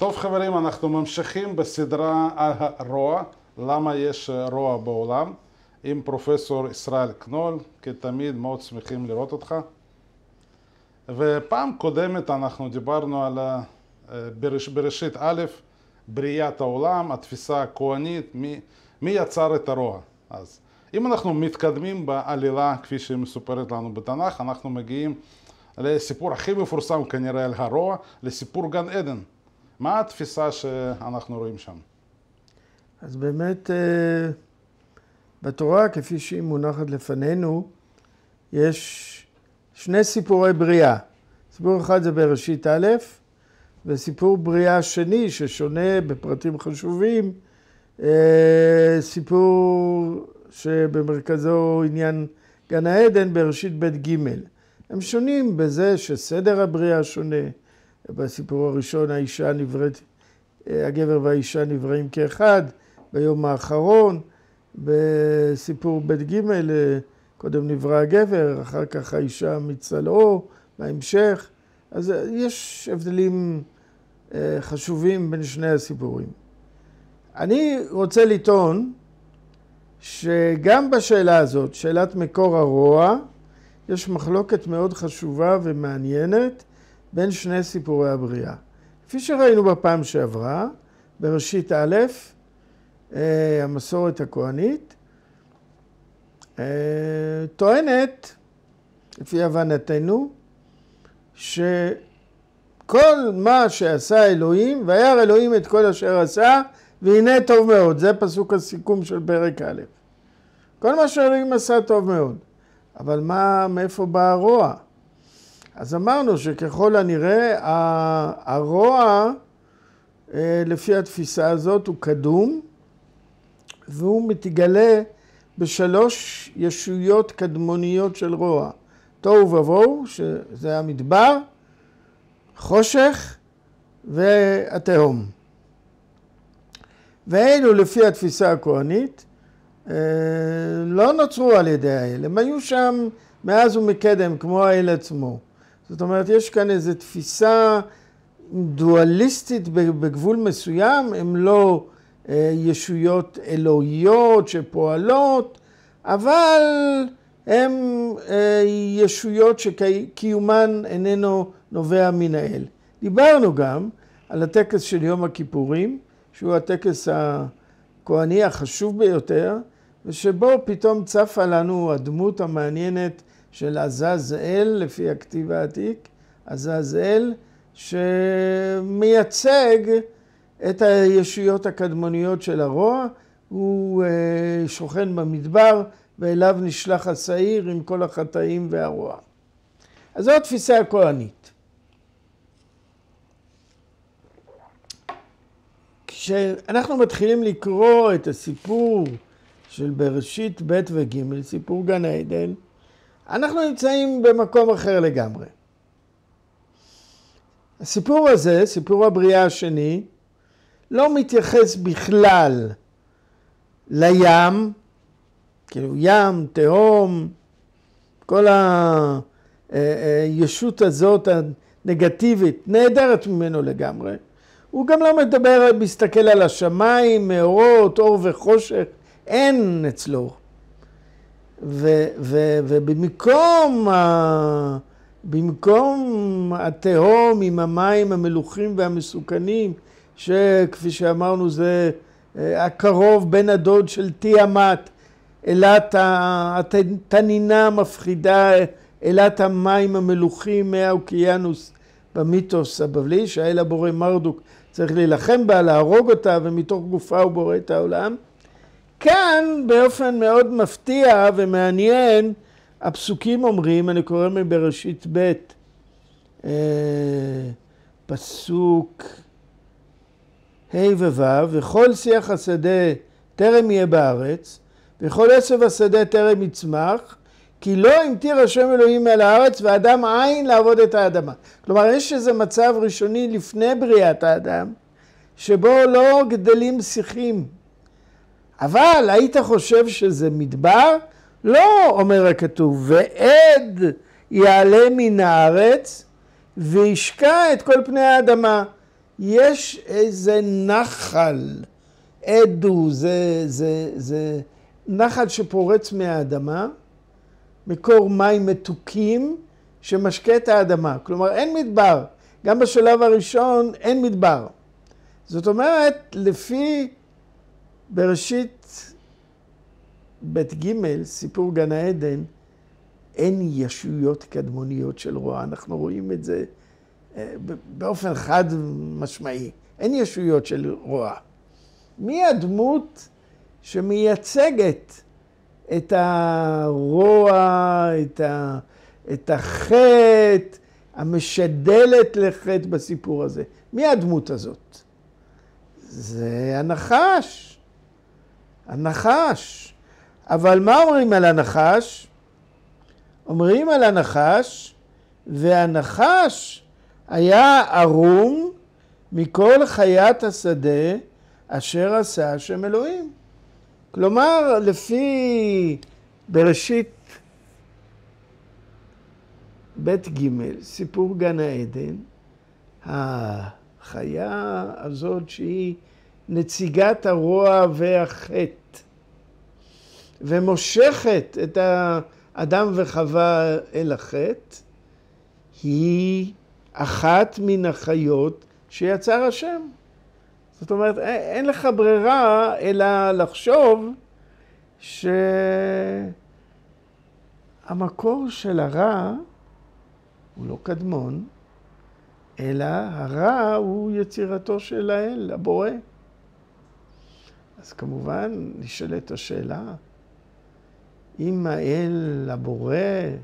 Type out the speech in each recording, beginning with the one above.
טוב חברים, אנחנו ממשיכים בסדרה על הרוע, למה יש רוע בעולם, עם פרופסור ישראל קנול, כתמיד מאוד שמחים לראות אותך. ופעם קודמת אנחנו דיברנו על בראשית א', בריאת העולם, התפיסה הכהנית, מי יצר את הרוע. אז אם אנחנו מתקדמים בעלילה כפי שהיא מסופרת לנו בתנ"ך, אנחנו מגיעים לסיפור הכי מפורסם כנראה על הרוע, לסיפור גן עדן. מה התפיסה שאנחנו רואים שם? אז באמת בתורה, כפי שהיא מונחת לפנינו, יש שני סיפורי בריאה. סיפור אחד זה בראשית א', וסיפור בריאה שני ששונה בפרטים חשובים, סיפור שבמרכזו עניין גן העדן בראשית ב' ג'. הם שונים בזה שסדר הבריאה שונה. בסיפור הראשון האישה נבראת, הגבר והאישה נבראים כאחד ביום האחרון. בסיפור ב' ג' קודם נברא הגבר, אחר כך האישה מצלעו, בהמשך. אז יש הבדלים חשובים בין שני הסיפורים. אני רוצה לטעון שגם בשאלה הזאת, שאלת מקור הרוע, יש מחלוקת מאוד חשובה ומעניינת בין שני סיפורי הבריאה. כפי שראינו בפעם שעברה, בראשית א', המסורת הכהנית, טוענת, לפי הבנתנו, שכל מה שעשה אלוהים, וירא אלוהים את כל אשר עשה, והנה טוב מאוד. זה פסוק הסיכום של פרק א'. כל מה שאלוהים עשה טוב מאוד. אבל מאיפה בא הרוע? אז אמרנו שככל הנראה הרוע, לפי התפיסה הזאת, הוא קדום, והוא מתגלה בשלוש ישויות קדמוניות של רוע. תוהו ובוהו, שזה המדבר, חושך והתהום. ואלו לפי התפיסה הכהנית, לא נוצרו על ידי האל, הם היו שם מאז ומקדם, כמו האל עצמו. זאת אומרת, יש כאן איזו תפיסה דואליסטית בגבול מסוים, הם לא ישויות אלוהיות שפועלות, אבל הם ישויות שקיומן איננו נובע מן האל. דיברנו גם על הטקס של יום הכיפורים, שהוא הטקס הכהני החשוב ביותר, ושבו פתאום צפה לנו הדמות המעניינת של עזאזאל, לפי הכתיב העתיק, עזאזאל, שמייצג את הישויות הקדמוניות של הרוע. הוא שוכן במדבר, ואליו נשלח השעיר עם כל החטאים והרוע. אז זו התפיסה הכהנית. כשאנחנו מתחילים לקרוא את הסיפור של בראשית ב' וג', סיפור גן העדן, אנחנו נמצאים במקום אחר לגמרי. הסיפור הזה, סיפור הבריאה השני, לא מתייחס בכלל לים, כאילו ים, תהום, כל הישות הזאת הנגטיבית, נהדרת ממנו לגמרי. הוא גם לא מדבר, מסתכל על השמיים, מאורות, אור וחושך, אין אצלו. ובמקום התהום עם המים המלוכים והמסוכנים, שכפי שאמרנו זה הקרוב בן הדוד של תיאמת, אלת התנינה המפחידה, אלת המים המלוכים מהאוקיינוס במיתוס הבבלי, שהאל הבורא מרדוק צריך להילחם בה, להרוג אותה, ומתוך גופה הוא בורא את העולם. כאן באופן מאוד מפתיע ומעניין, הפסוקים אומרים, אני קורא מבראשית ב', פסוק ה' וו', וכל שיח השדה טרם יהיה בארץ, וכל עשב השדה טרם יצמח, כי לא המטיר השם אלוהים אל הארץ, ואדם עין לעבוד את האדמה. כלומר, יש איזה מצב ראשוני לפני בריאת האדם, שבו לא גדלים שיחים. אבל היית חושב שזה מדבר? לא, אומר הכתוב, ועד יעלה מן הארץ, וישקע את כל פני האדמה. יש איזה נחל, עדו, זה נחל שפורץ מהאדמה, מקור מים מתוקים שמשקה את האדמה. כלומר, אין מדבר. גם בשלב הראשון אין מדבר. זאת אומרת, לפי בראשית בית ג', סיפור גן העדן, אין ישויות קדמוניות של רוע. אנחנו רואים את זה באופן חד משמעי. אין ישויות של רוע. מי הדמות שמייצגת את הרוע, את החטא, המשדלת לחטא בסיפור הזה? מי הדמות הזאת? זה הנחש. הנחש. אבל מה אומרים על הנחש? אומרים על הנחש, והנחש היה ערום מכל חיית השדה אשר עשה השם אלוהים. כלומר, לפי בראשית בית ג', סיפור גן העדן, החיה הזאת שהיא נציגת הרוע והחטא, ומושכת את האדם וחווה אל החטא, היא אחת מן החיות שיצר השם. זאת אומרת, אין לך ברירה אלא לחשוב שהמקור של הרע הוא לא קדמון, אלא הרע הוא יצירתו של האל, הבורא. אז כמובן נשאלת השאלה, אם האל, הבורא,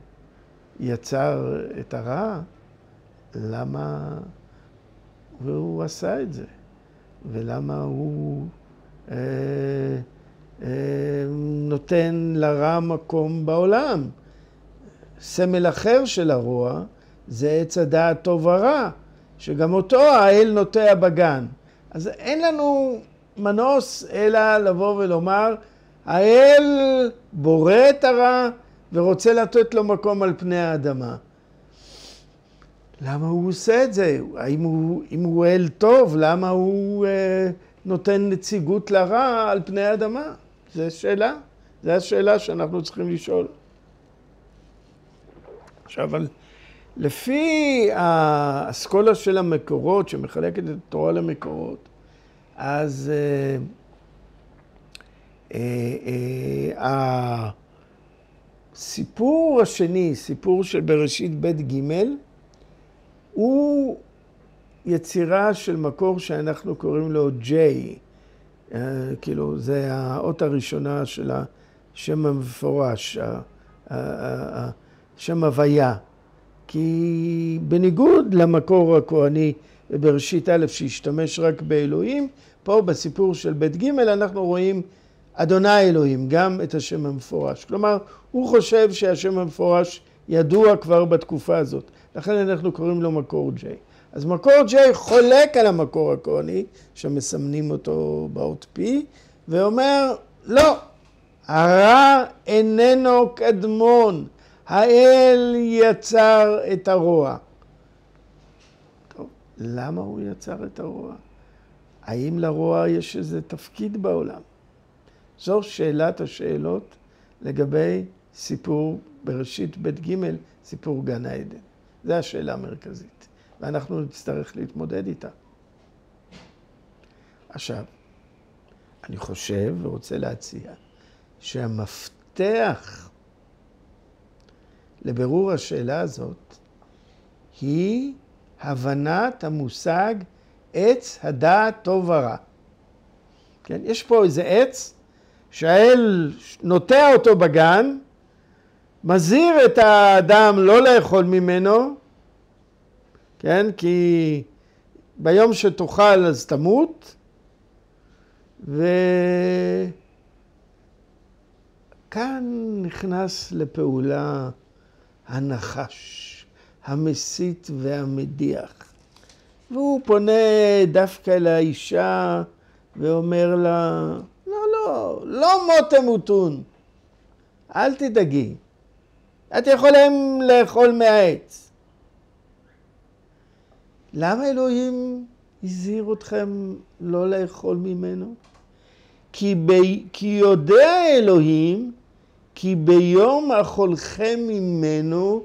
יצר את הרע, למה הוא עשה את זה? ולמה הוא נותן לרע מקום בעולם? סמל אחר של הרוע זה עץ הדעת טוב ורע, שגם אותו האל נוטע בגן. אז אין לנו מנוס אלא לבוא ולומר, האל בורא את הרע ורוצה לתת לו מקום על פני האדמה. למה הוא עושה את זה? אם הוא אל טוב, למה הוא נותן נציגות לרע על פני האדמה? זו שאלה. זו השאלה שאנחנו צריכים לשאול. עכשיו, לפי האסכולה של המקורות, שמחלקת את התורה למקורות, אז הסיפור השני, סיפור של בראשית בית ג', הוא יצירה של מקור שאנחנו קוראים לו J. כאילו, זה האות הראשונה של השם המפורש, שם הוויה. כי בניגוד למקור הכהני בראשית א' שהשתמש רק באלוהים, פה בסיפור של בית ג' אנחנו רואים אדוני אלוהים, גם את השם המפורש. כלומר, הוא חושב שהשם המפורש ידוע כבר בתקופה הזאת. לכן אנחנו קוראים לו מקור J. אז מקור J חולק על המקור הכהני, שמסמנים אותו באות P, ואומר, לא, הרע איננו קדמון, האל יצר את הרוע. טוב, למה הוא יצר את הרוע? האם לרוע יש איזה תפקיד בעולם? זו שאלת השאלות לגבי סיפור בראשית בית ג', סיפור גן העדן. זו השאלה המרכזית, ואנחנו נצטרך להתמודד איתה. עכשיו, אני חושב ורוצה להציע שהמפתח לבירור השאלה הזאת היא הבנת המושג עץ הדעת טוב ורע. כן? יש פה איזה עץ שהאל נוטע אותו בגן, מזהיר את האדם לא לאכול ממנו, כן? כי ביום שתאכל אז תמות, וכאן נכנס לפעולה הנחש, המסית והמדיח. והוא פונה דווקא לאישה ואומר לה, לא מות תמותון, אל תדאגי, את יכולים לאכול מהעץ. למה אלוהים הזהיר אתכם לא לאכול ממנו? כי יודע אלוהים, כי ביום אכולכם ממנו,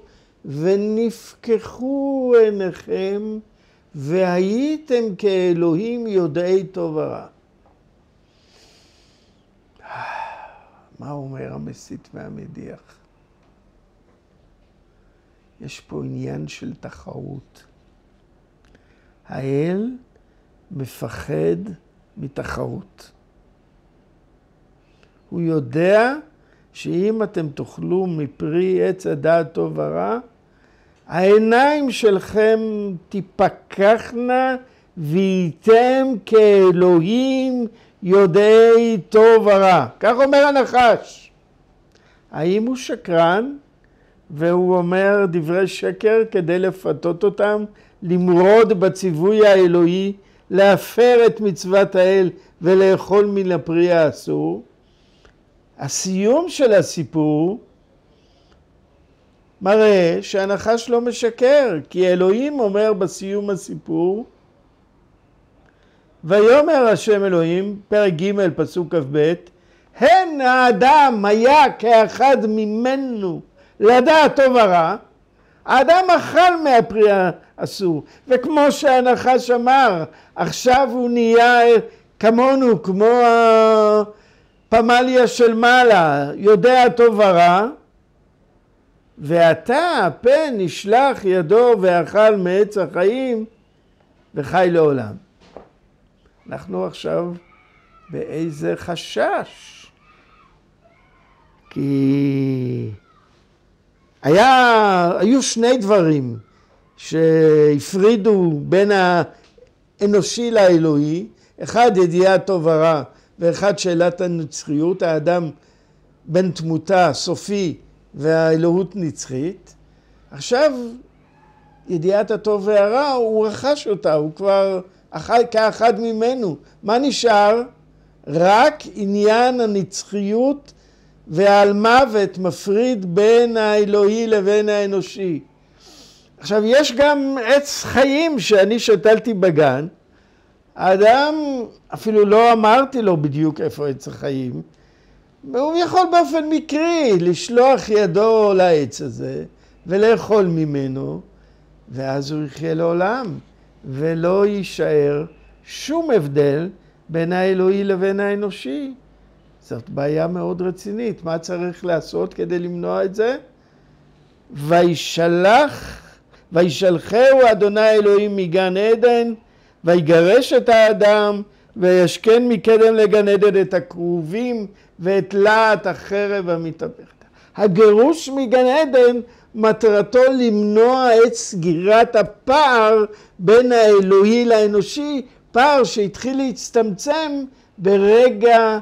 ונפקחו עיניכם, והייתם כאלוהים יודעי טוב ורע. מה אומר המסית והמדיח? יש פה עניין של תחרות. האל מפחד מתחרות. הוא יודע שאם אתם תאכלו מפרי עץ הדעת טוב ורע, העיניים שלכם תיפקחנה והייתם כאלוהים יודעי טוב ורע. כך אומר הנחש. האם הוא שקרן והוא אומר דברי שקר כדי לפתות אותם, למרוד בציווי האלוהי, להפר את מצוות האל ולאכול מן הפרי האסור? הסיום של הסיפור מראה שהנחש לא משקר, כי אלוהים אומר בסיום הסיפור, ויאמר השם אלוהים, פרק ג' פסוק כ"ב, הן האדם היה כאחד ממנו לדעת טוב ורע, האדם אכל מהפרי האסור, וכמו שהנחש אמר, עכשיו הוא נהיה כמונו, כמו הפמליה של מעלה, יודע טוב ורע, ועתה הפה נשלח ידו ואכל מעץ החיים וחי לעולם. אנחנו עכשיו באיזה חשש, כי היו שני דברים שהפרידו בין האנושי לאלוהי, אחד ידיעת טוב ורע ואחד שאלת הנצחיות, האדם בן תמותה סופי והאלוהות נצחית. עכשיו ידיעת הטוב והרע הוא רכש אותה, הוא כבר כאחד ממנו. מה נשאר? רק עניין הנצחיות והעל מוות מפריד בין האלוהי לבין האנושי. עכשיו יש גם עץ חיים שאני שתלתי בגן, האדם אפילו לא אמרתי לו בדיוק איפה עץ החיים, והוא יכול באופן מקרי לשלוח ידו לעץ הזה ולאכול ממנו, ואז הוא יחיה לעולם, ולא יישאר שום הבדל בין האלוהי לבין האנושי. זאת בעיה מאוד רצינית. מה צריך לעשות כדי למנוע את זה? וישלחהו אדוני אלוהים מגן עדן, ויגרש את האדם, וישכן מקדם לגן עדן את הכרובים, ואת להט החרב המתהפכת. הגירוש מגן עדן מטרתו למנוע את סגירת הפער בין האלוהי לאנושי, פער שהתחיל להצטמצם ברגע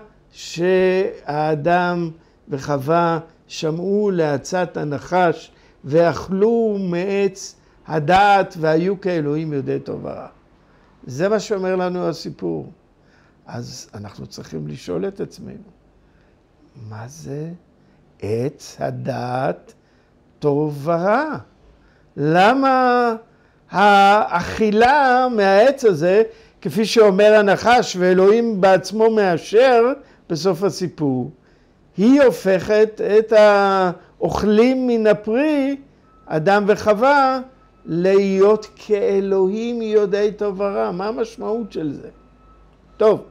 שהאדם וחווה שמעו לעצת הנחש ואכלו מעץ הדעת והיו כאלוהים יודעי טוב ורע. זה מה שאומר לנו הסיפור. אז אנחנו צריכים לשאול את עצמנו, מה זה עץ הדעת טוב ורע? למה האכילה מהעץ הזה, כפי שאומר הנחש ואלוהים בעצמו מאשר בסוף הסיפור, היא הופכת את האוכלים מן הפרי, אדם וחווה, להיות כאלוהים יודעי טוב ורע? מה המשמעות של זה? טוב,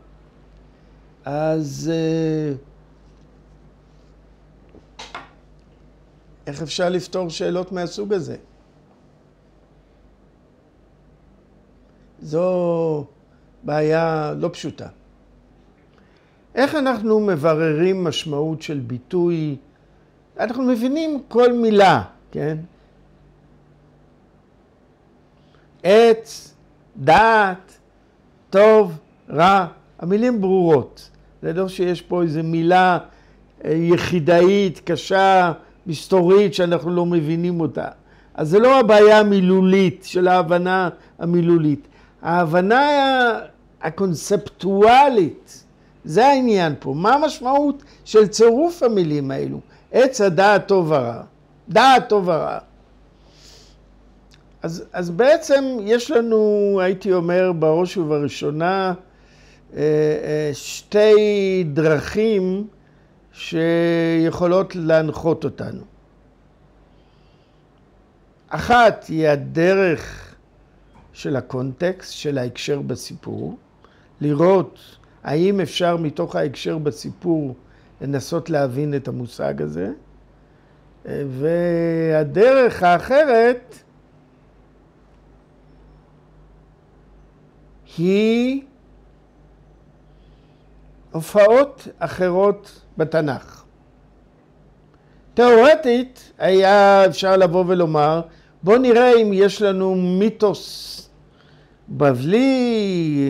אז איך אפשר לפתור שאלות מהסוג הזה? זו בעיה לא פשוטה. איך אנחנו מבררים משמעות של ביטוי? אנחנו מבינים כל מילה, כן? עץ, דעת, טוב, רע, המילים ברורות. זה לא שיש פה איזו מילה יחידאית, קשה, מסתורית, שאנחנו לא מבינים אותה. אז זה לא הבעיה המילולית של ההבנה המילולית. ההבנה הקונספטואלית, זה העניין פה. מה המשמעות של צירוף המילים האלו? עץ הדעת טוב ורע. דעת טוב ורע. אז בעצם יש לנו, הייתי אומר, בראש ובראשונה, שתי דרכים שיכולות להנחות אותנו. אחת היא הדרך של הקונטקסט, של ההקשר בסיפור, לראות האם אפשר מתוך ההקשר בסיפור לנסות להבין את המושג הזה, והדרך האחרת היא הופעות אחרות בתנ"ך. תיאורטית היה אפשר לבוא ולומר, בוא נראה אם יש לנו מיתוס בבלי,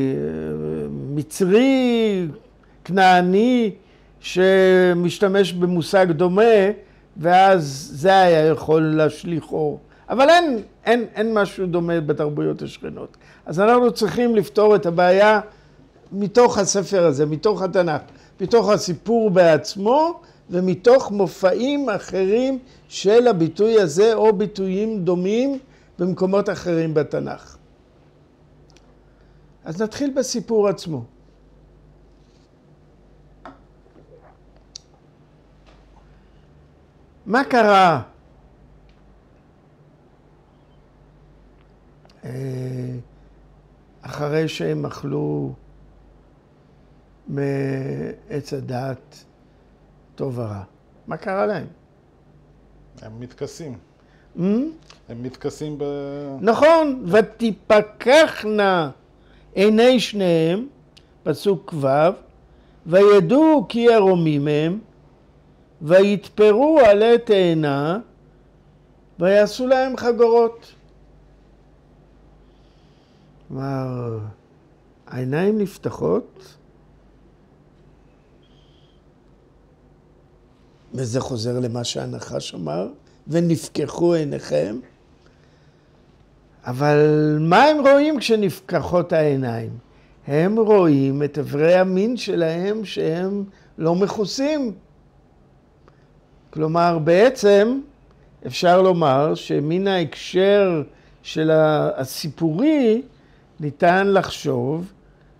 מצרי, כנעני, שמשתמש במושג דומה, ואז זה היה יכול להשליך אור. אבל אין משהו דומה בתרבויות השכנות. אז אנחנו צריכים לפתור את הבעיה מתוך הספר הזה, מתוך התנ"ך, מתוך הסיפור בעצמו, ומתוך מופעים אחרים של הביטוי הזה, או ביטויים דומים במקומות אחרים בתנ"ך. אז נתחיל בסיפור עצמו. מה קרה? אחרי שהם אכלו מעץ הדעת טוב ורע. מה קרה להם? הם מתכסים. הם מתכסים נכון, ותפקחנה עיני שניהם, פסוק ו', וידעו כי ערומים הם, ויתפרו עלי תאנה, ויעשו להם חגורות. כלומר, העיניים נפתחות, וזה חוזר למה שהנחש אמר, ונפקחו עיניכם. אבל מה הם רואים כשנפקחות העיניים? הם רואים את אברי המין שלהם שהם לא מכוסים. כלומר, בעצם אפשר לומר שמן ההקשר של הסיפורי ניתן לחשוב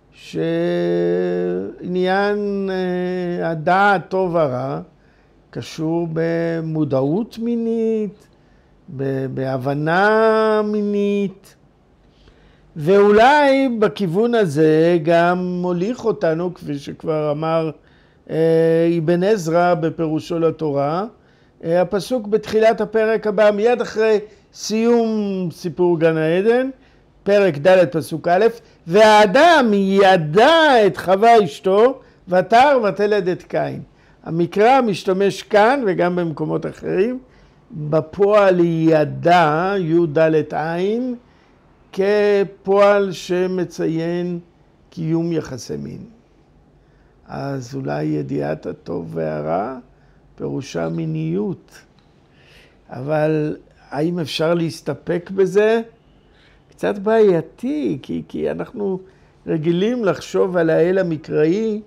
שעניין הדעת טוב ורע קשור במודעות מינית, בהבנה מינית, ואולי בכיוון הזה גם מוליך אותנו, כפי שכבר אמר אבן עזרא בפירושו לתורה, הפסוק בתחילת הפרק הבא, מיד אחרי סיום סיפור גן העדן, פרק ד' פסוק א', והאדם ידע את חווה אשתו, ותר ותלד את קין. המקרא משתמש כאן וגם במקומות אחרים, בפועל ידע, י"ד עין, כפועל שמציין קיום יחסי מין. אז אולי ידיעת הטוב והרע פירושה מיניות. אבל האם אפשר להסתפק בזה? קצת בעייתי, כי אנחנו רגילים לחשוב על האל המקראי,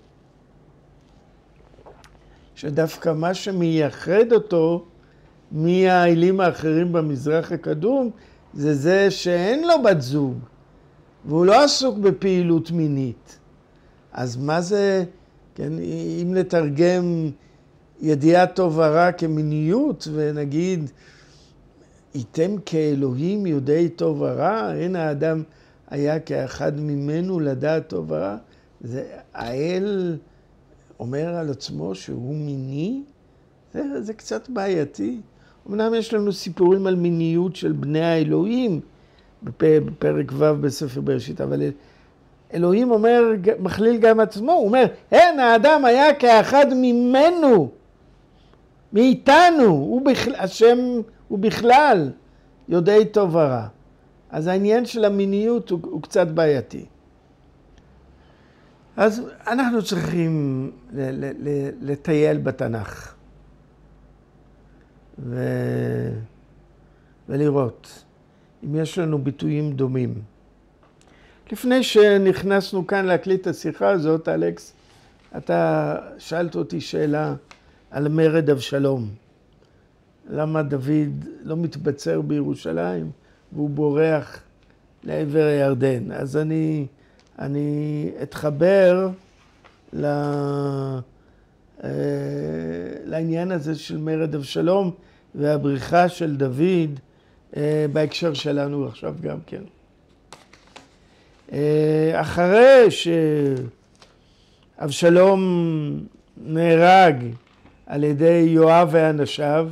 שדווקא מה שמייחד אותו מהאלים האחרים במזרח הקדום, זה שאין לו בת זוג, והוא לא עסוק בפעילות מינית. אז מה זה, כן, אם נתרגם ידיעת טוב ורע כמיניות, ונגיד, איתם כאלוהים יודעי טוב ורע, אין האדם היה כאחד ממנו לדעת טוב ורע, זה האל אומר על עצמו שהוא מיני, זה קצת בעייתי. אמנם יש לנו סיפורים על מיניות של בני האלוהים, בפרק ו' בספר בראשית, אבל אלוהים אומר, מכליל גם עצמו, הוא אומר, אין, האדם היה כאחד ממנו, מאיתנו, השם הוא בכלל יודעי טוב ורע. אז העניין של המיניות הוא קצת בעייתי. אז אנחנו צריכים לטייל בתנ"ך ולראות אם יש לנו ביטויים דומים. לפני שנכנסנו כאן להקליט את השיחה הזאת, אלכס, אתה שאלת אותי שאלה על מרד אבשלום. למה דוד לא מתבצר בירושלים? והוא בורח לעבר הירדן. אז אני אתחבר לעניין הזה של מרד אבשלום והבריחה של דוד בהקשר שלנו עכשיו גם כן. אחרי שאבשלום נהרג על ידי יואב ואנשיו,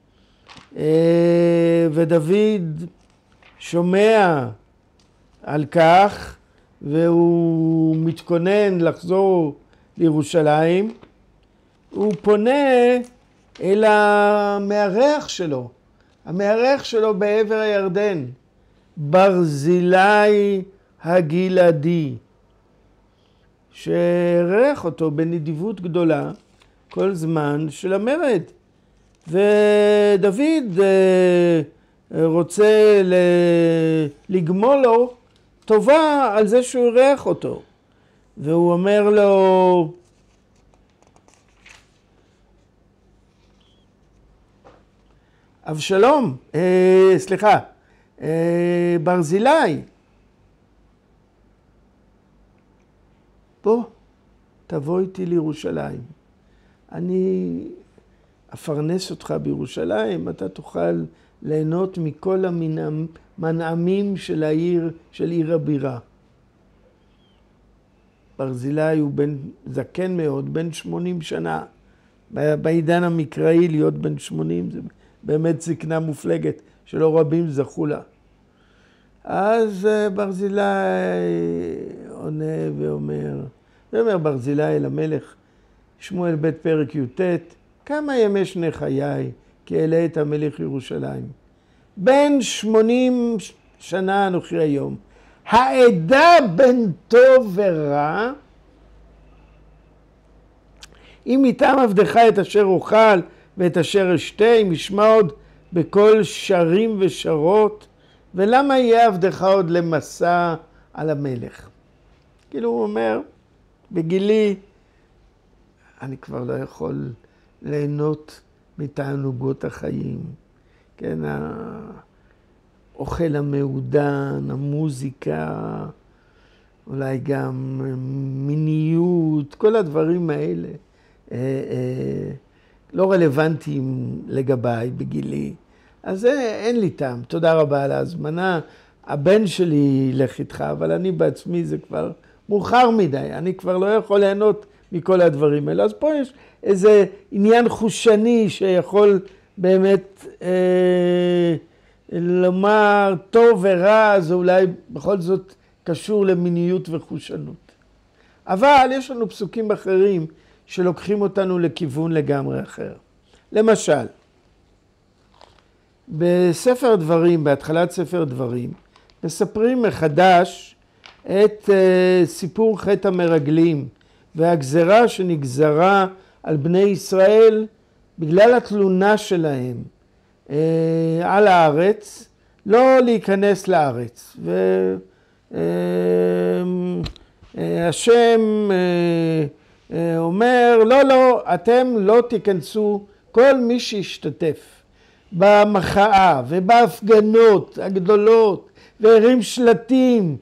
ודוד שומע על כך, והוא מתכונן לחזור לירושלים, הוא פונה אל המארח שלו, המארח שלו בעבר הירדן, ברזילי הגלעדי, שאירח אותו בנדיבות גדולה כל זמן של המרד. ודוד רוצה לגמול לו טובה על זה שהוא אירח אותו. והוא אומר לו, אבשלום, ברזילי, בוא, תבוא איתי לירושלים. אני אפרנס אותך בירושלים, אתה תוכל ליהנות מכל המנעמים של העיר, של עיר הבירה. ברזילי הוא בן זקן מאוד, בן 80 שנה. בעידן המקראי להיות בן 80 זה באמת זקנה מופלגת, שלא רבים זכו לה. אז ברזילי עונה ואומר ברזילי למלך, שמואל ב' פרק י"ט, כמה ימי שני חיי כי אעלה את המלך ירושלים. בן 80 שנה אנוכי היום. העדה בין טוב ורע, אם איתם עבדך את אשר אוכל ואת אשר אשתה, אם ישמע עוד בכל שרים ושרות, ולמה יהיה עבדך עוד למסע על המלך? כאילו הוא אומר, בגילי אני כבר לא יכול ליהנות מתענוגות החיים. כן, האוכל המעודן, המוזיקה, אולי גם מיניות, כל הדברים האלה לא רלוונטיים לגביי בגילי. אז אין לי טעם. תודה רבה על ההזמנה. הבן שלי ילך איתך, אבל אני בעצמי זה כבר מאוחר מדי. אני כבר לא יכול ליהנות מכל הדברים האלה. אז פה יש איזה עניין חושני שיכול באמת לומר טוב ורע, זה אולי בכל זאת קשור למיניות וחושנות. אבל יש לנו פסוקים אחרים שלוקחים אותנו לכיוון לגמרי אחר. למשל, בספר דברים, בהתחלת ספר דברים, מספרים מחדש את סיפור חטא המרגלים והגזרה שנגזרה על בני ישראל בגלל התלונה שלהם על הארץ, לא להיכנס לארץ. והשם אומר, לא, אתם לא תיכנסו, כל מי שישתתף במחאה ובהפגנות הגדולות והרים שלטים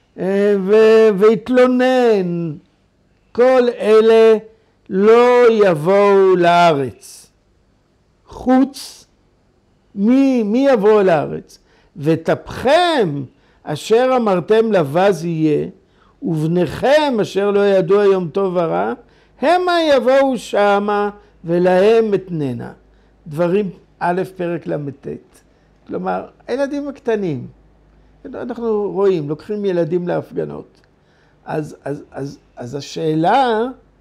והתלונן, כל אלה לא יבואו לארץ. חוץ, מי יבוא לארץ? וטפכם אשר אמרתם לבז יהיה, ובניכם אשר לא ידעו היום טוב ורע, המה יבואו שמה ולהם אתננה. דברים א' פרק ל"ט. כלומר, הילדים הקטנים, אנחנו רואים, לוקחים ילדים להפגנות. אז השאלה...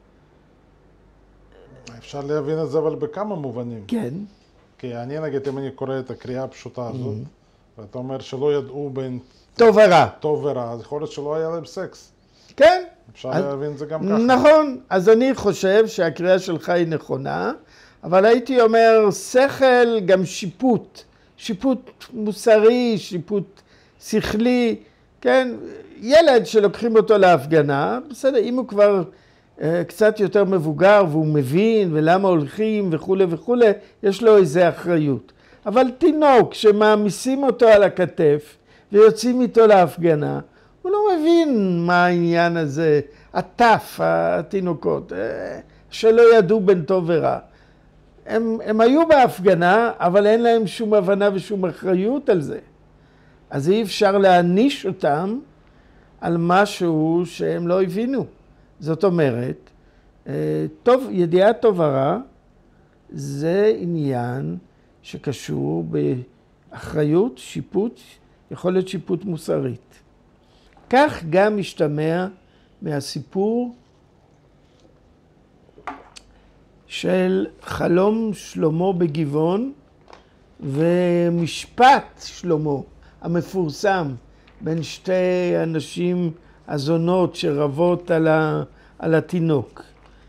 אפשר להבין את זה אבל בכמה מובנים. כן. כי אני נגיד, אם אני קורא את הקריאה הפשוטה הזאת, ואתה אומר שלא ידעו בין טוב ורע. טוב ורע, אז יכול להיות שלא היה להם סקס. כן. אפשר להבין את זה גם ככה. נכון. אז אני חושב שהקריאה שלך היא נכונה, אבל הייתי אומר שכל גם שיפוט. שיפוט מוסרי, שיפוט שכלי, כן? ילד שלוקחים אותו להפגנה, בסדר, אם הוא כבר קצת יותר מבוגר והוא מבין ולמה הולכים וכו' וכו', יש לו איזו אחריות. אבל תינוק שמעמיסים אותו על הכתף ויוצאים איתו להפגנה, הוא לא מבין מה העניין הזה, הטף, התינוקות, שלא ידעו בין טוב ורע. הם היו בהפגנה, אבל אין להם שום הבנה ושום אחריות על זה. אז אי אפשר להעניש אותם על משהו שהם לא הבינו. זאת אומרת, ידיעת טוב ורע זה עניין שקשור באחריות, שיפוט, יכול להיות שיפוט מוסרית. כך גם משתמע מהסיפור של חלום שלמה בגבעון ומשפט שלמה המפורסם בין שתי הנשים הזונות שרבות על התינוק.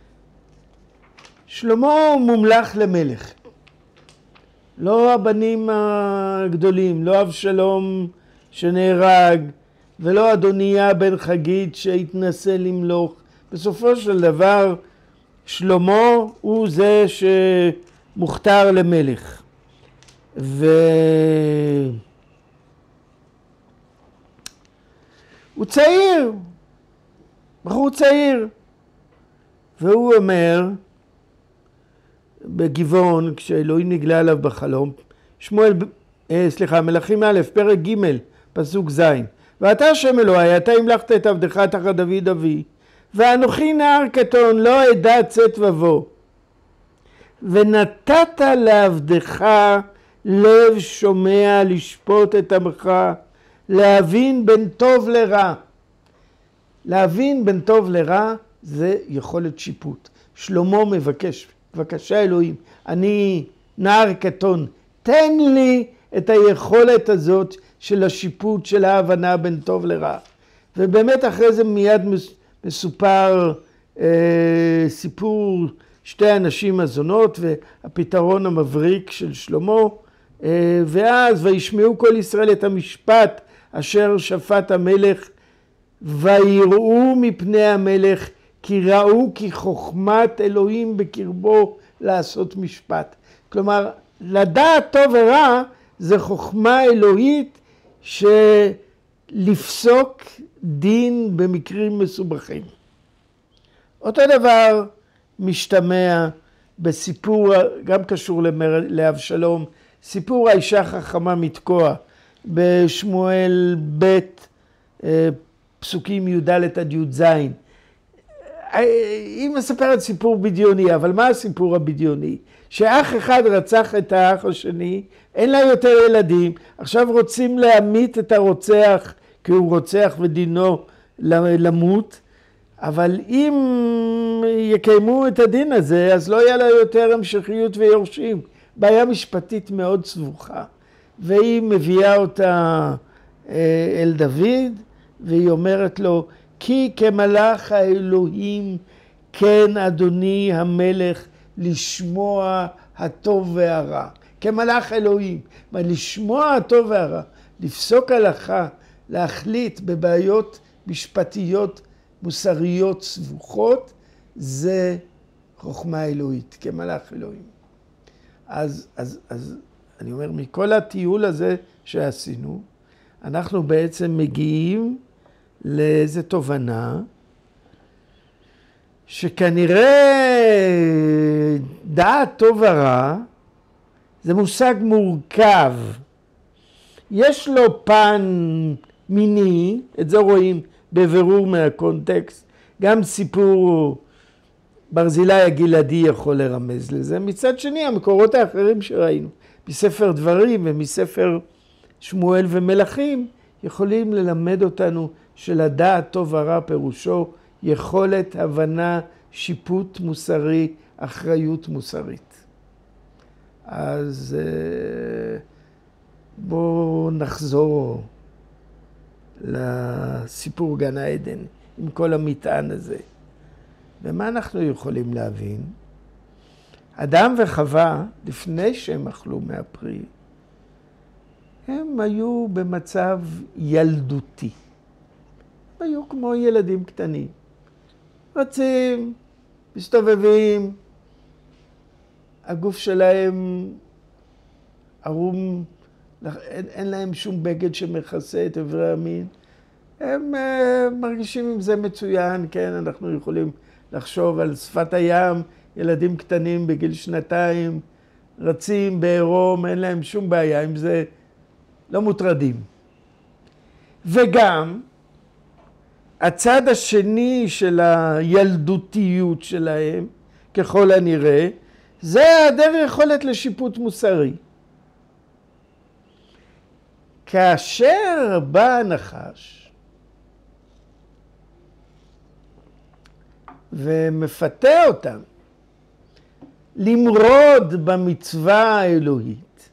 שלמה מומלך למלך. לא הבנים הגדולים, לא אבשלום שנהרג, ולא אדוניה בן חגית שהתנסה למלוך. בסופו של דבר, שלמה הוא זה שמוכתר למלך. הוא צעיר, בחור צעיר. והוא אומר, בגבעון, כשאלוהים נגלה עליו בחלום, מלכים א', פרק ג', פסוק ז', ואתה השם אלוהי, אתה המלכת את עבדך תחת דוד אבי, ואנוכי נער קטון, לא אדע צאת ובוא. ונתת לעבדך לב שומע לשפוט את עמך, להבין בין טוב לרע. להבין בין טוב לרע זה יכולת שיפוט. שלמה מבקש, בבקשה אלוהים, אני נער קטון, תן לי את היכולת הזאת של השיפוט, של ההבנה בין טוב לרע. ובאמת אחרי זה מיד מסופר סיפור שתי הנשים הזונות והפתרון המבריק של שלמה, ואז וישמעו כל ישראל את המשפט אשר שפט המלך, ויראו מפני המלך, כי ראו כי חוכמת אלוהים בקרבו לעשות משפט. כלומר, לדעת טוב ורע זה חוכמה אלוהית שלפסוק דין במקרים מסובכים. אותו דבר משתמע בסיפור, גם קשור לאבשלום, סיפור האישה החכמה מתקוע בשמואל ב' פסוקים י"ד עד י"ז. היא מספרת סיפור בדיוני, אבל מה הסיפור הבדיוני? שאח אחד רצח את האח השני, אין לה יותר ילדים, עכשיו רוצים להמית את הרוצח, כי הוא רוצח ודינו למות, אבל אם יקיימו את הדין הזה, אז לא יהיה לה יותר המשכיות ויורשים. בעיה משפטית מאוד סבוכה, והיא מביאה אותה אל דוד, והיא אומרת לו, כי כמלאך האלוהים כן אדוני המלך לשמוע הטוב והרע. כמלאך אלוהים, לשמוע הטוב והרע, לפסוק הלכה, להחליט בבעיות משפטיות מוסריות סבוכות, זה חוכמה אלוהית, כמלאך אלוהים. אז אני אומר, מכל הטיול הזה שעשינו, אנחנו בעצם מגיעים לאיזו תובנה שכנראה דעת טוב ורע זה מושג מורכב. יש לו פן מיני, את זה רואים בבירור מהקונטקסט, גם סיפור ברזילי הגלעדי יכול לרמז לזה. מצד שני, המקורות האחרים שראינו, מספר דברים ומספר שמואל ומלכים, יכולים ללמד אותנו שלדעת טוב ורע פירושו יכולת הבנה, שיפוט מוסרי, אחריות מוסרית. אז בואו נחזור לסיפור גן העדן עם כל המטען הזה. ומה אנחנו יכולים להבין? אדם וחווה, לפני שהם אכלו מהפרי, הם היו במצב ילדותי. הם היו כמו ילדים קטנים. רצים, מסתובבים, הגוף שלהם ערום, אין להם שום בגד שמכסה את איברי המין. הם מרגישים עם זה מצוין, כן, אנחנו יכולים לחשוב על שפת הים, ילדים קטנים בגיל 2 רצים בעירום, אין להם שום בעיה עם זה, לא מוטרדים. וגם הצד השני של הילדותיות שלהם, ככל הנראה, זה היעדר יכולת לשיפוט מוסרי. כאשר בא הנחש ומפתה אותם למרוד במצווה האלוהית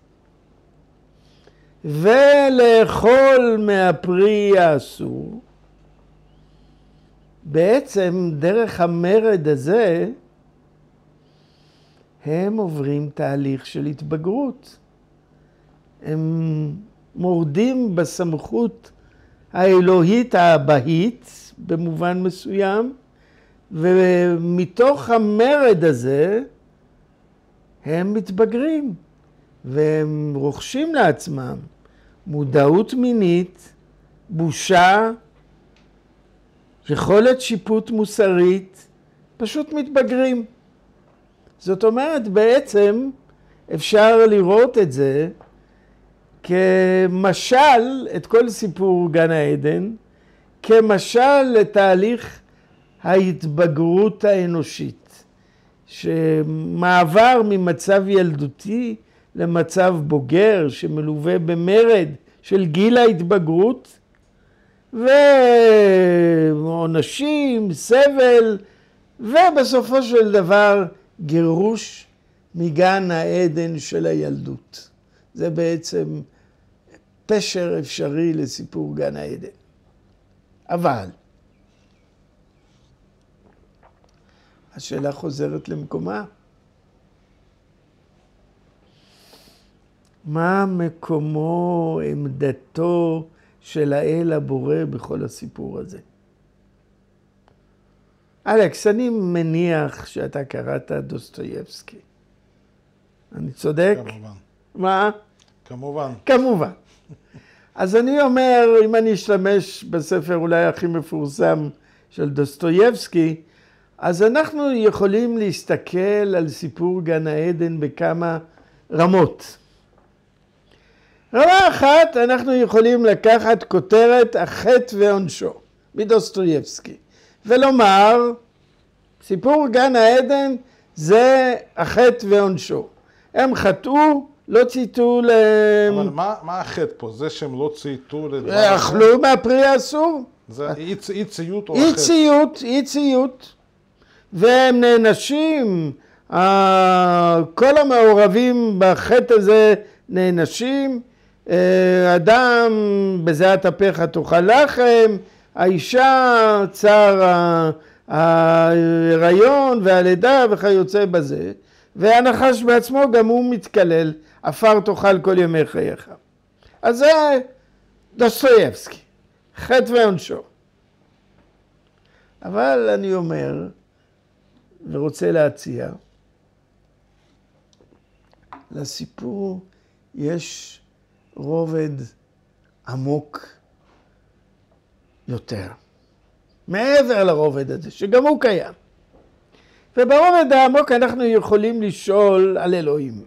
ולאכול מהפרי האסור, בעצם דרך המרד הזה הם עוברים תהליך של התבגרות. הם מורדים בסמכות האלוהית האבהית במובן מסוים, ומתוך המרד הזה הם מתבגרים והם רוכשים לעצמם מודעות מינית, בושה, יכולת שיפוט מוסרית, פשוט מתבגרים. זאת אומרת, בעצם אפשר לראות את זה כמשל, את כל סיפור גן העדן, כמשל לתהליך ההתבגרות האנושית, שמעבר ממצב ילדותי למצב בוגר שמלווה במרד של גיל ההתבגרות, ועונשים, סבל, ובסופו של דבר גירוש מגן העדן של הילדות. זה בעצם פשר אפשרי לסיפור גן העדן. אבל השאלה חוזרת למקומה. מה מקומו, עמדתו של האל הבורא בכל הסיפור הזה? אלכס, אני מניח שאתה קראת דוסטויבסקי. אני צודק? כמובן. מה? כמובן. כמובן. אז אני אומר, אם אני אשתמש בספר אולי הכי מפורסם של דוסטויבסקי, אז אנחנו יכולים להסתכל על סיפור גן העדן בכמה רמות. רמה אחת, אנחנו יכולים לקחת כותרת החטא ועונשו מדוסטויבסקי, ולומר, סיפור גן העדן זה החטא ועונשו. הם חטאו, לא ציטו להם... אבל מה החטא פה? זה שהם לא צייתו לדבר? אכלו מהפרי האסור. זה אי ציות או החטא? אי ציות. והם נענשים, כל המעורבים בחטא הזה נענשים, אדם בזיעת אפיך תאכל לחם, האישה צער ההיריון והלידה וכיוצא בזה, והנחש בעצמו גם הוא מתקלל, עפר תאכל כל ימי חייך. אז זה דוסטויבסקי, חטא ועונשו. אבל אני אומר ורוצה להציע, לסיפור יש רובד עמוק יותר, מעבר לרובד הזה, שגם הוא קיים. וברובד העמוק אנחנו יכולים לשאול על אלוהים.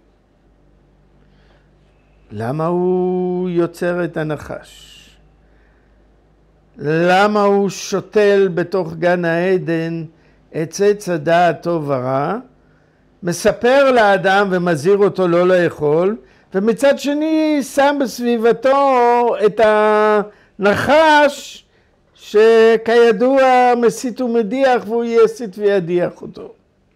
למה הוא יוצר את הנחש? למה הוא שותל בתוך גן העדן את עץ הדעת טוב ורע, מספר לאדם ומזהיר אותו לא לאכול, ומצד שני שם בסביבתו את הנחש שכידוע מסית ומדיח והוא יסית וידיח אותו.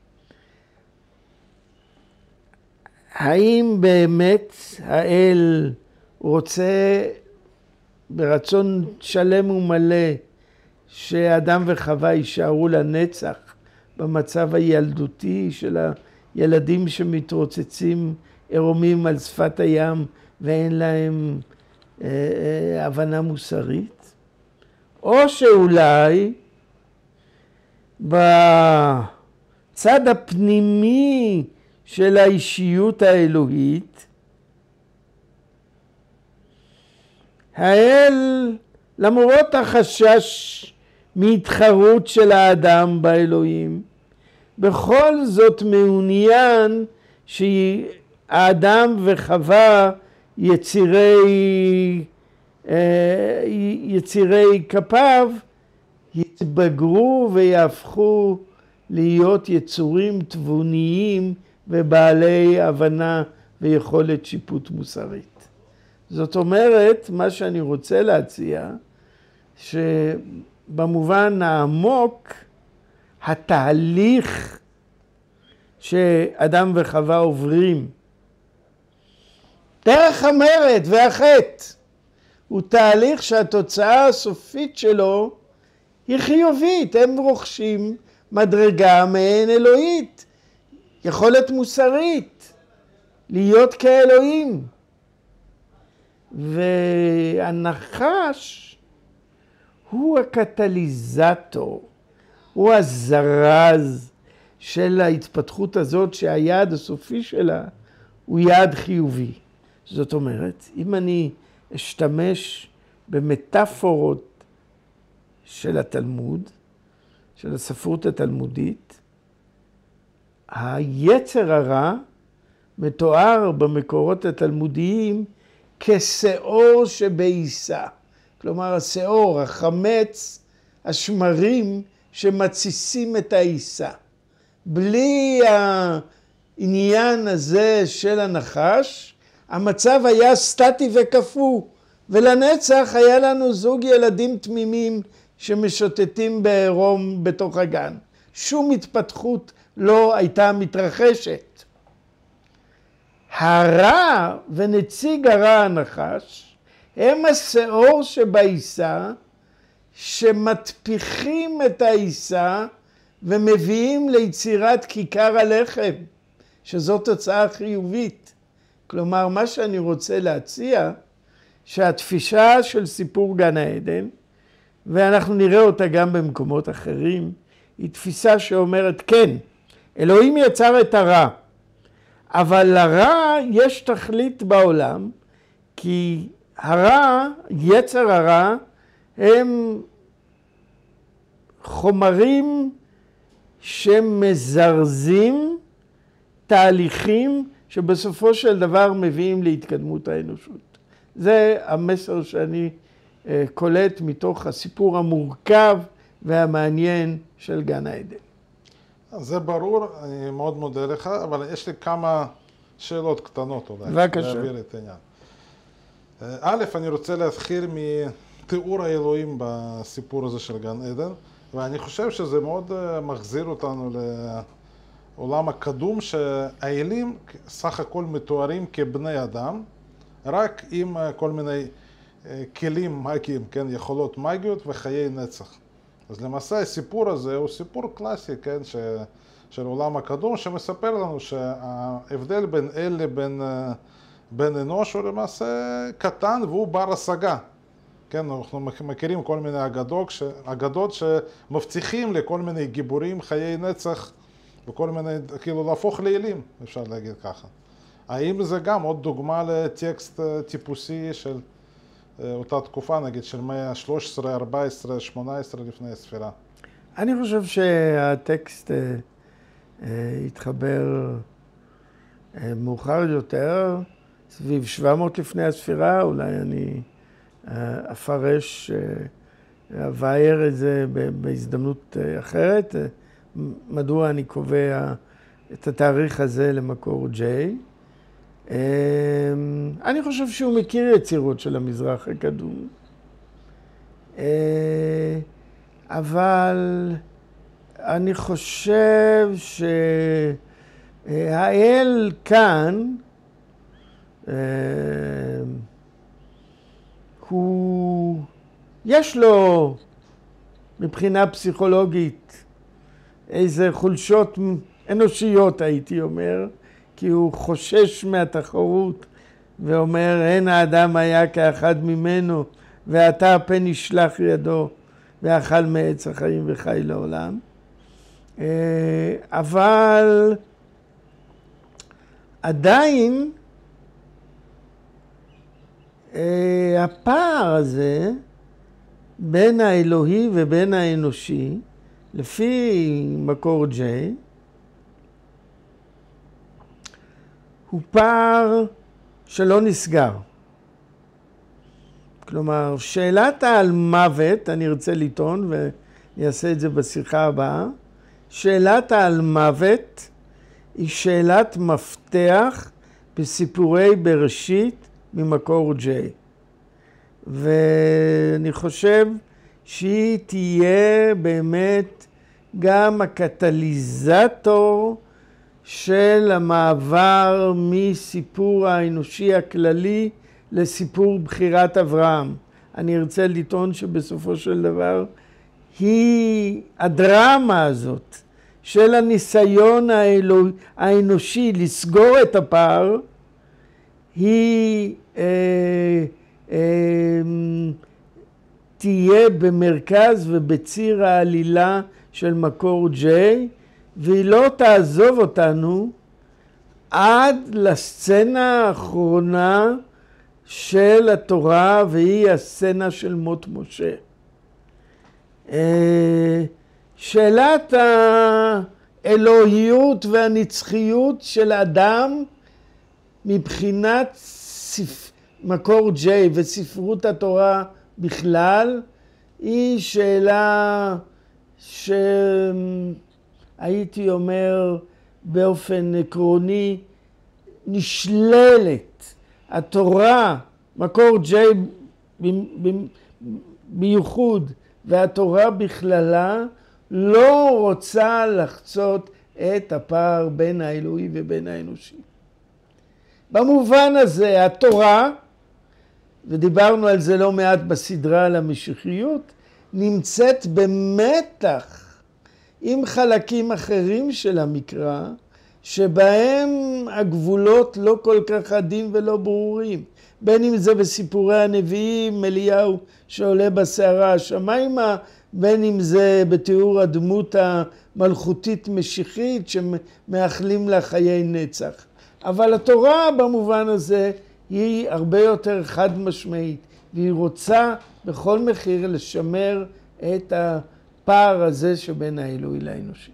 האם באמת האל רוצה ברצון שלם ומלא שאדם וחווה יישארו לנצח במצב הילדותי של הילדים שמתרוצצים עירומים על שפת הים ואין להם הבנה מוסרית? או שאולי בצד הפנימי של האישיות האלוהית האל, למרות החשש מהתחרות של האדם באלוהים, בכל זאת מעוניין שהאדם וחווה יצירי כפיו יתבגרו ויהפכו להיות יצורים תבוניים ובעלי הבנה ויכולת שיפוט מוסרית. זאת אומרת, מה שאני רוצה להציע, שבמובן העמוק, התהליך שאדם וחווה עוברים, דרך המרד והחטא, הוא תהליך שהתוצאה הסופית שלו היא חיובית. הם רוכשים מדרגה מעין אלוהית, יכולת מוסרית, להיות כאלוהים. והנחש הוא הקטליזטור, הוא הזרז של ההתפתחות הזאת, שהיעד הסופי שלה הוא יעד חיובי. זאת אומרת, אם אני אשתמש במטאפורות של התלמוד, של הספרות התלמודית, היצר הרע מתואר במקורות התלמודיים כשאור שבעיסה. כלומר, השאור, החמץ, השמרים שמתסיסים את העיסה. בלי העניין הזה של הנחש, המצב היה סטטי וקפוא, ולנצח היה לנו זוג ילדים תמימים שמשוטטים בעירום בתוך הגן. שום התפתחות לא הייתה מתרחשת. הרע ונציג הרע הנחש הם השאור שבעיסה, שמטפיחים את העיסה ומביאים ליצירת כיכר הלחם, שזו תוצאה חיובית. כלומר, מה שאני רוצה להציע, שהתפישה של סיפור גן העדן, ואנחנו נראה אותה גם במקומות אחרים, היא תפיסה שאומרת, כן, אלוהים יצר את הרע, אבל לרע יש תכלית בעולם, כי הרע, יצר הרע, הם חומרים שמזרזים תהליכים שבסופו של דבר מביאים להתקדמות האנושות. זה המסר שאני קולט מתוך הסיפור המורכב והמעניין של גן העדן. זה ברור, אני מאוד מודה לך, אבל יש לי כמה שאלות קטנות אולי. בבקשה. להעביר את העניין. א', אני רוצה להתחיל מתיאור האלוהים בסיפור הזה של גן עדן, ואני חושב שזה מאוד מחזיר אותנו לעולם הקדום, שהאלים סך הכל מתוארים כבני אדם, רק עם כל מיני כלים מגיים, כן, יכולות מגיות וחיי נצח. אז למעשה הסיפור הזה הוא סיפור קלאסי, כן, של עולם הקדום, שמספר לנו שההבדל בין אל לבין בן אנוש הוא למעשה קטן והוא בר השגה. כן, אנחנו מכירים כל מיני אגדות שמבטיחים לכל מיני גיבורים חיי נצח וכל מיני, כאילו להפוך לאלים, אפשר להגיד ככה. האם זה גם עוד דוגמה לטקסט טיפוסי של אותה תקופה, נגיד, של מאה ה-13, 14, 18 לפני הספירה? אני חושב שהטקסט התחבר מאוחר יותר, סביב 700 לפני הספירה, אולי אני אפרש, אבאר את זה בהזדמנות אחרת. מדוע אני קובע את התאריך הזה למקור J? אני חושב שהוא מכיר יצירות של המזרח הקדום, אבל אני חושב שהאל כאן יש לו מבחינה פסיכולוגית איזה חולשות אנושיות, הייתי אומר, כי הוא חושש מהתחרות ואומר, אין האדם היה כאחד ממנו, ואתה פן ישלח ידו ואכל מעץ החיים וחי לעולם. אבל עדיין הפער הזה בין האלוהי ובין האנושי, לפי מקור J, הוא פער שלא נסגר. כלומר, שאלת על מוות, אני ארצה לטעון ואני אעשה את זה בשיחה הבאה, שאלת על מוות היא שאלת מפתח בסיפורי בראשית ממקור J. ואני חושב שהיא תהיה באמת גם הקטליזטור של המעבר מסיפור האנושי הכללי לסיפור בחירת אברהם. אני ארצה לטעון שבסופו של דבר היא הדרמה הזאת של הניסיון האנושי לסגור את הפער, היא תהיה במרכז ובציר העלילה של מקור J, והיא לא תעזוב אותנו עד לסצנה האחרונה של התורה, והיא הסצנה של מות משה. שאלת האלוהיות והנצחיות של אדם מבחינת מקור J וספרות התורה בכלל, היא שאלה שהייתי אומר באופן עקרוני נשללת. התורה, מקור J בייחוד והתורה בכללה, לא רוצה לחצות את הפער בין האלוהי ובין האנושי. במובן הזה התורה, ודיברנו על זה לא מעט בסדרה על המשיחיות, נמצאת במתח עם חלקים אחרים של המקרא, שבהם הגבולות לא כל כך עדים ולא ברורים. בין אם זה בסיפורי הנביאים, אליהו שעולה בסערה השמיימה, בין אם זה בתיאור הדמות המלכותית משיחית שמאחלים לה חיי נצח. אבל התורה במובן הזה היא הרבה יותר חד משמעית, והיא רוצה בכל מחיר לשמר את הפער הזה שבין האלוהי לאנושי.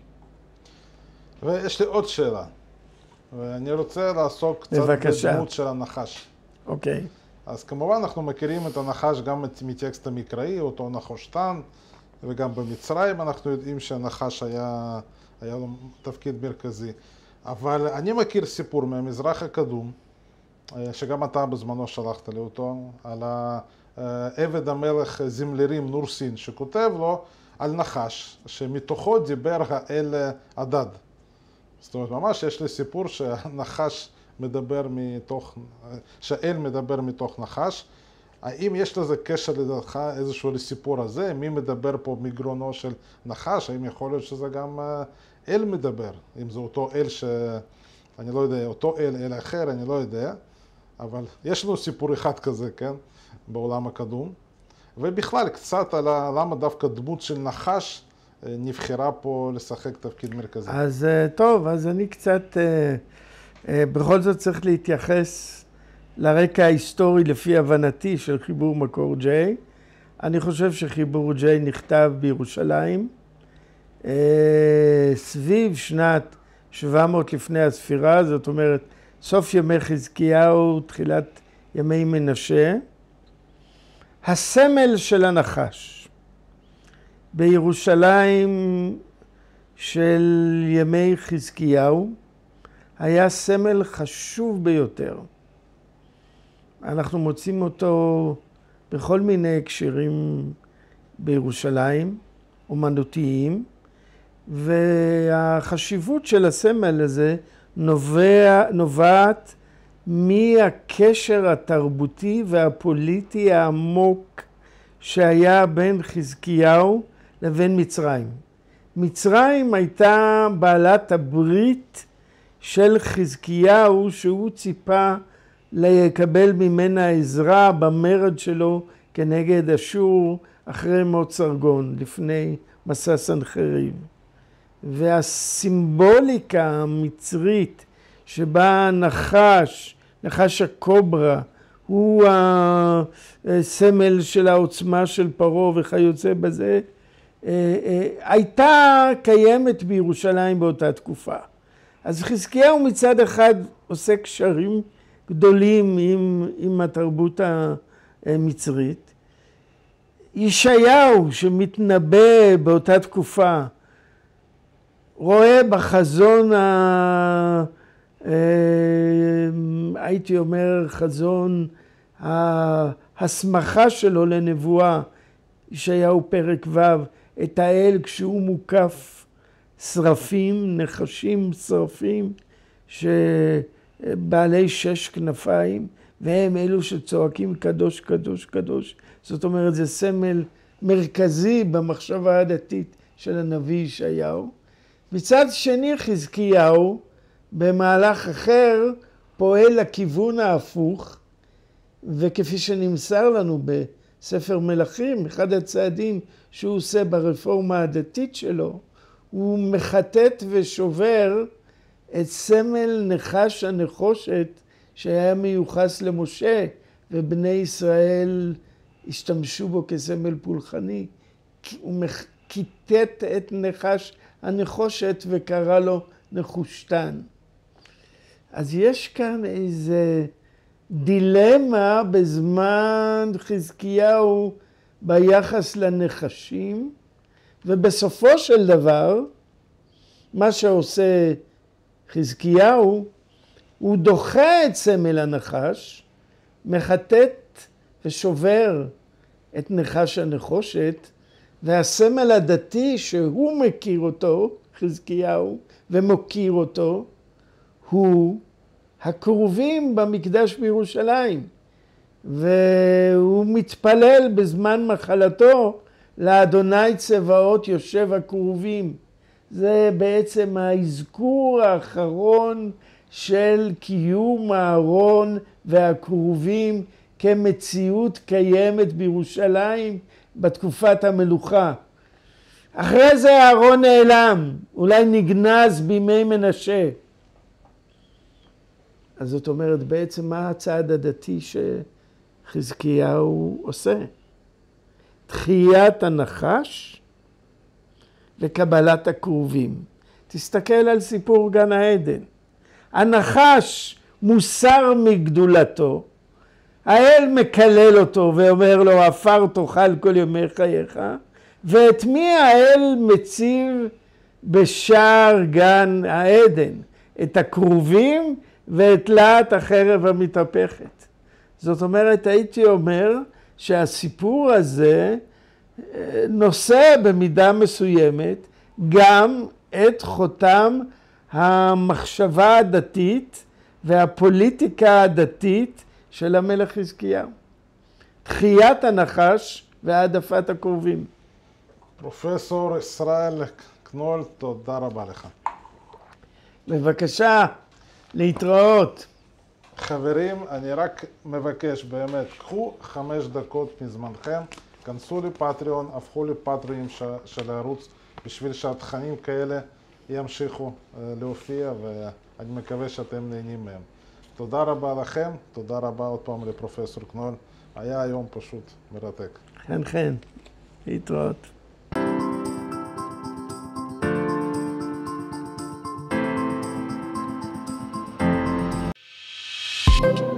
ויש לי עוד שאלה, ואני רוצה לעסוק קצת בדמות של הנחש. אוקיי. אז כמובן אנחנו מכירים את הנחש גם מטקסט המקראי, אותו נחושתן, וגם במצרים אנחנו יודעים שהנחש היה לו תפקיד מרכזי. אבל אני מכיר סיפור מהמזרח הקדום, שגם אתה בזמנו שלחת לי אותו, על עבד המלך זמלרים נורסין, שכותב לו על נחש, שמתוכו דיבר האל הדד. זאת אומרת, ממש יש לי סיפור שהנחש מדבר מתוך, שהאל מדבר מתוך נחש. האם יש לזה קשר לדעתך איזשהו לסיפור הזה? מי מדבר פה מגרונו של נחש? האם יכול להיות שזה גם אל מדבר? אם זה אותו אל אני לא יודע, אותו אל אחר, אני לא יודע. אבל יש לנו סיפור אחד כזה, כן? בעולם הקדום. ובכלל, קצת על למה דווקא דמות של נחש נבחרה פה לשחק תפקיד מרכזי. אז טוב, אז אני קצת, בכל זאת צריך להתייחס לרקע ההיסטורי לפי הבנתי של חיבור מקור J. אני חושב שחיבור J נכתב בירושלים, סביב שנת 700 לפני הספירה, זאת אומרת, סוף ימי חזקיהו, תחילת ימי מנשה. הסמל של הנחש בירושלים של ימי חזקיהו היה סמל חשוב ביותר. אנחנו מוצאים אותו בכל מיני הקשרים בירושלים, אומנותיים, והחשיבות של הסמל הזה נובעת מהקשר התרבותי והפוליטי העמוק שהיה בין חזקיהו לבין מצרים. מצרים הייתה בעלת הברית של חזקיהו, שהוא ציפה לקבל ממנה עזרה במרד שלו כנגד אשור אחרי מות סרגון, לפני מסע סנחריב. והסימבוליקה המצרית שבה נחש הקוברה, הוא הסמל של העוצמה של פרעה וכיוצא בזה, הייתה קיימת בירושלים באותה תקופה. אז חזקיהו מצד אחד עושה קשרים גדולים עם התרבות המצרית. ישעיהו שמתנבא באותה תקופה, רואה בחזון, הייתי אומר חזון ההסמכה שלו לנבואה, ישעיהו פרק ו', את האל כשהוא מוקף שרפים, נחשים שרפים, שבעלי 6 כנפיים, והם אלו שצועקים קדוש קדוש קדוש. זאת אומרת, זה סמל מרכזי במחשבה הדתית של הנביא ישעיהו. מצד שני, חזקיהו במהלך אחר פועל לכיוון ההפוך, וכפי שנמסר לנו בספר מלכים, אחד הצעדים שהוא עושה ברפורמה הדתית שלו, הוא מחטט ושובר את סמל נחש הנחושת שהיה מיוחס למשה, ובני ישראל השתמשו בו כסמל פולחני. הוא כיתת את נחש הנחושת וקרא לו נחושתן. אז יש כאן איזה דילמה בזמן חזקיהו ביחס לנחשים, ובסופו של דבר, מה שעושה חזקיהו, הוא דוחה את סמל הנחש, מחטט ושובר את נחש הנחושת, והסמל הדתי שהוא מכיר אותו, חזקיהו, ומוקיר אותו, הוא הקרובים במקדש בירושלים. והוא מתפלל בזמן מחלתו לאדוני צבאות יושב הקרובים. זה בעצם האזכור האחרון של קיום הארון והקרובים כמציאות קיימת בירושלים בתקופת המלוכה. אחרי זה הארון נעלם, אולי נגנז בימי מנשה. אז זאת אומרת, בעצם מה הצעד הדתי שחזקיהו עושה? תחיית הנחש וקבלת הקרובים. תסתכל על סיפור גן העדן. הנחש מוסר מגדולתו, האל מקלל אותו ואומר לו, עפר תאכל כל ימי חייך, ואת מי האל מציב בשער גן העדן? את הקרובים ואת להט החרב המתהפכת. זאת אומרת, הייתי אומר שהסיפור הזה נושא במידה מסוימת גם את חותם המחשבה הדתית והפוליטיקה הדתית של המלך חזקיהו. תחיית הנחש והעדפת הקרובים. פרופסור ישראל קנול, תודה רבה לך. בבקשה, להתראות. חברים, אני רק מבקש באמת, קחו 5 דקות מזמנכם, כנסו לפטריון, הפכו לפטריונים של הערוץ, בשביל שהתכנים כאלה ימשיכו להופיע, ואני מקווה שאתם נהנים מהם. תודה רבה לכם, תודה רבה עוד פעם לפרופסור קנול, היה היום פשוט מרתק. חן חן, להתראות. Thank you.